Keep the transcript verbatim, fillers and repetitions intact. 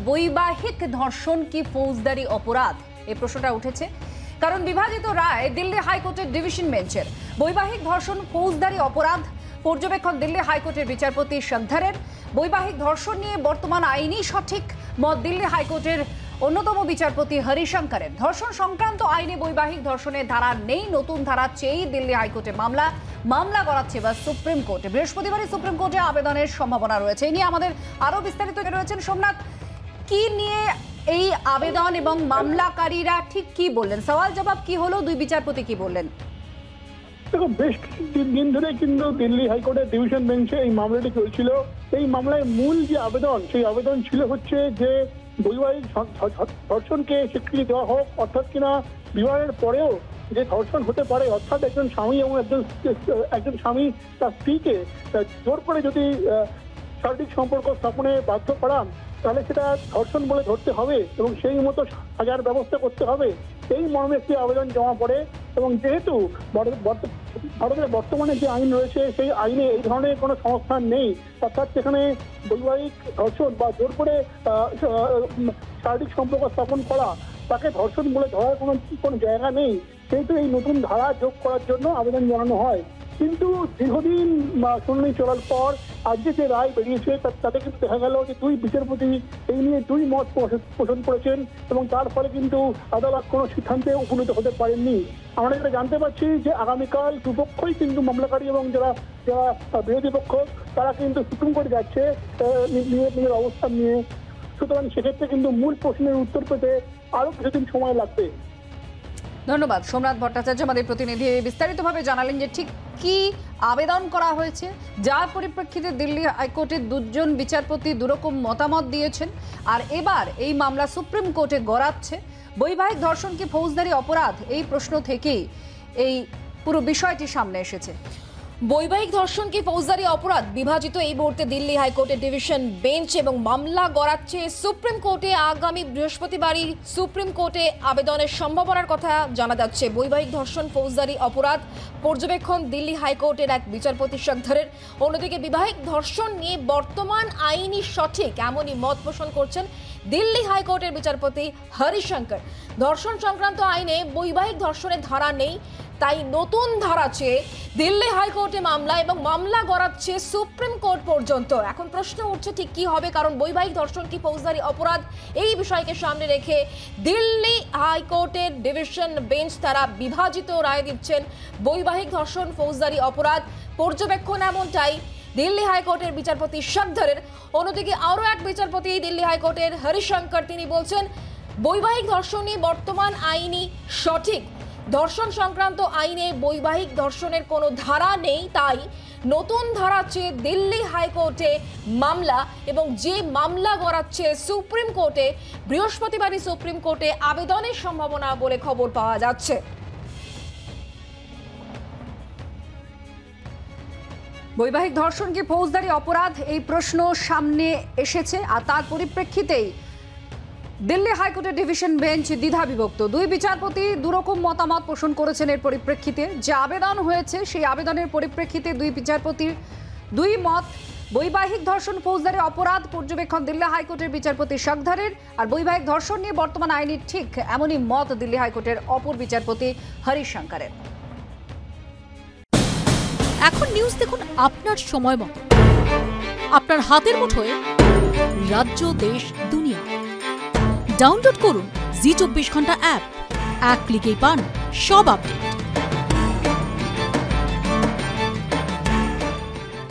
বৈবাহিক ধর্ষণ কি ফৌজদারি অপরাধ, এই প্রশ্নটা উঠেছে। কারণ বিভাজিত রায় দিল্লি হাইকোর্টের ডিভিশন বেঞ্চের। বৈবাহিক ধর্ষণ ফৌজদারি অপরাধ পর্যবেক্ষণ দিল্লি হাইকোর্টের বিচারপতি সগধরের। বৈবাহিক ধর্ষণ নিয়ে বর্তমান আইনি সঠিক মত দিল্লি হাইকোর্টের অন্যতম বিচারপতি হরিশঙ্করের। ধর্ষণ সংক্রান্ত আইনে বৈবাহিক ধর্ষণের ধারা নেই, নতুন ধারা চেয়েই দিল্লি হাইকোর্টে মামলা মামলা করাচ্ছে বা সুপ্রিম কোর্টে। বৃহস্পতিবারই সুপ্রিম কোর্টে আবেদনের সম্ভাবনা রয়েছে। এই নিয়ে আমাদের আরো বিস্তারিত রয়েছেন সোমনাথ। কি নিয়ে এই আবেদন এবং মামলাকারীরা ঠিক কি বললেন, সওয়াল জবাব কি হলো, দুই বিচারপতি কি বললেন? দেখো, বেশ দিন ধরে কিন্তু দিল্লি হাইকোর্টের ডিভিশন বেঞ্চে এই মামলাটি চলছিল। এই মামলায় মূল যে আবেদন, সেই আবেদন ছিল হচ্ছে যে বৈবাহিক ধর্ষণকে স্বীকৃতি দেওয়া হোক, অর্থাৎ কিনা বিবাহের পরেও যে ধর্ষণ হতে পারে, অর্থাৎ একজন স্বামী এবং একজন একজন স্বামী তার স্ত্রীকে জোর করে যদি শারীরিক সম্পর্ক স্থাপনে বাধ্য করান, তাহলে সেটা ধর্ষণ বলে ধরতে হবে এবং সেই মতো সাজার ব্যবস্থা করতে হবে। এই মর্মে একটি আবেদন জমা পড়ে এবং যেহেতু ভারতের বর্তমানে যে আইন রয়েছে সেই আইনে এই ধরনের কোনো সংস্থান নেই, অর্থাৎ সেখানে বৈবাহিক ধর্ষণ বা জোর করে শারীরিক সম্পর্ক স্থাপন করা তাকে ধর্ষণ বলে ধরার কোনো কোনো জায়গা নেই, সেহেতু এই নতুন ধারা যোগ করার জন্য আবেদন জানানো হয়। কিন্তু দীর্ঘদিন শুনানি চলার পর আজকে যে রায় বেরিয়েছে তাতে কিন্তু দেখা গেল যে দুই বিচারপতি এই নিয়ে দুই মত পোষণ করেছেন এবং তার ফলে কিন্তু আদালত কোনো সিদ্ধান্তে উপনীত হতে পারেননি। আমরা যেটা জানতে পারছি যে আগামীকাল দুপক্ষই কিন্তু মামলাকারী এবং যারা যারা বিরোধী পক্ষ তারা কিন্তু সুপ্রিম কোর্টে যাচ্ছে নিজের অবস্থান নিয়ে। সুতরাং সেক্ষেত্রে কিন্তু মূল প্রশ্নের উত্তর পেতে আরো কিছুদিন সময় লাগবে। ধন্যবাদ সোমনাথ ভট্টাচার্য, আমাদের প্রতিনিধি বিস্তারিতভাবে জানালেন যে ঠিক কি আবেদন করা হয়েছে, যার পরিপ্রেক্ষিতে দিল্লি হাইকোর্টের দুজন বিচারপতি দুরকম মতামত দিয়েছেন। আর এবার এই মামলা সুপ্রিম কোর্টে গড়াচ্ছে। বৈবাহিক ধর্ষণ কি ফৌজদারি অপরাধ, এই প্রশ্ন থেকেই এই পুরো বিষয়টি সামনে এসেছে। বৈবাহিক ধর্ষণ কি ফৌজদারি অপরাধ বিভাজিত এই মুহূর্তে দিল্লি হাইকোর্টের ডিভিশন বেঞ্চ এবং মামলা গড়াচ্ছে সুপ্রিম কোর্টে। আগামী বৃহস্পতিবারই সুপ্রিম কোর্টে আবেদনের সম্ভাবনার কথা জানা যাচ্ছে। বৈবাহিক ধর্ষণ ফৌজদারি অপরাধ পর্যবেক্ষণ দিল্লি হাইকোর্টের এক বিচারপতি সগধরের। অন্যদিকে বিবাহিক ধর্ষণ নিয়ে বর্তমান আইনি সঠিক এমনই মত পোষণ করছেন দিল্লি হাইকোর্টের বিচারপতি হরিশঙ্কর। ধর্ষণ সংক্রান্ত আইনে বৈবাহিক ধর্ষণের ধারা নেই, তাই নতুন ধারা চেয়ে দিল্লি হাইকোর্টে মামলা এবং মামলা গড়াচ্ছে সুপ্রিম কোর্ট পর্যন্ত। এখন প্রশ্ন উঠছে ঠিক কি হবে, কারণ বৈবাহিক ধর্ষণ কি ফৌজদারি অপরাধ, এই বিষয়কে সামনে রেখে দিল্লি হাইকোর্টের ডিভিশন বেঞ্চ তারা বিভাজিত রায় দিচ্ছেন। বৈবাহিক ধর্ষণ ফৌজদারি অপরাধ পর্যবেক্ষণ এমনটাই দিল্লি হাইকোর্টের বিচারপতি সগধরের। অন্যদিকে আরও এক বিচারপতি দিল্লি হাইকোর্টের হরিশঙ্কর, তিনি বলছেন বৈবাহিক ধর্ষণ নিয়ে বর্তমান আইনি সঠিক। ধর্ষণ সংক্রান্ত আইনে বৈবাহিক ধর্ষণের কোনো ধারা নেই, তাই নতুন ধারা চেয়ে দিল্লি হাইকোর্টে মামলা এবং যে মামলা গড়াচ্ছে সুপ্রিম কোর্টে। বৃহস্পতিবারই সুপ্রিম কোর্টে আবেদনের সম্ভাবনা বলে খবর পাওয়া যাচ্ছে। বৈবাহিক ধর্ষণ কি ফৌজদারি অপরাধ, এই প্রশ্ন সামনে এসেছে। আর তার পরিপ্রেক্ষিতেই দিল্লি হাইকোর্টের ডিভিশন বেঞ্চ দ্বিধা বিভক্ত। দুই বিচারপতি দুরকম মতামত পোষণ করেছেন। এর পরিপ্রেক্ষিতে যে আবেদন হয়েছে সেই আবেদনের পরিপ্রেক্ষিতে দুই বিচারপতির দুই মত। বৈবাহিক ধর্ষণ ফৌজদারি অপরাধ পর্যবেক্ষণ দিল্লি হাইকোর্টের বিচারপতি সগধরের, আর বৈবাহিক ধর্ষণ নিয়ে বর্তমান আইনি ঠিক এমনই মত দিল্লি হাইকোর্টের অপর বিচারপতি হরিশঙ্করের। এখন নিউজ দেখুন আপনার সময় মতো, আপনার হাতের মুঠোয় রাজ্য, দেশ, দুনিয়া। ডাউনলোড করুন জি চব্বিশ ঘন্টা অ্যাপ। এক ক্লিকেই পান সব আপডেট।